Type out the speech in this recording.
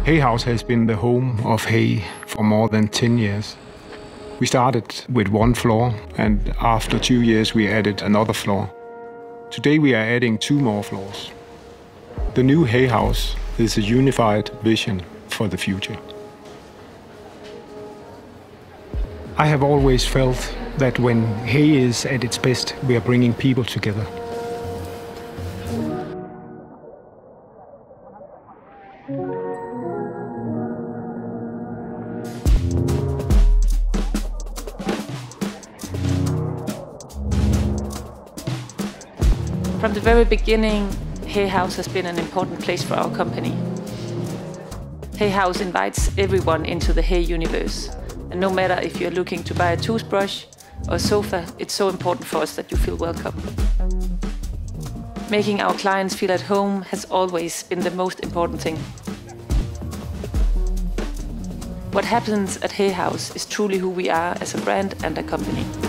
Hay House has been the home of hay for more than 10 years. We started with one floor, and after 2 years we added another floor. Today we are adding 2 more floors. The new Hay House is a unified vision for the future. I have always felt that when hay is at its best, we are bringing people together. From the very beginning, Hay House has been an important place for our company. Hay House invites everyone into the hay universe. And no matter if you're looking to buy a toothbrush or a sofa, it's so important for us that you feel welcome. Making our clients feel at home has always been the most important thing. What happens at Hay House is truly who we are as a brand and a company.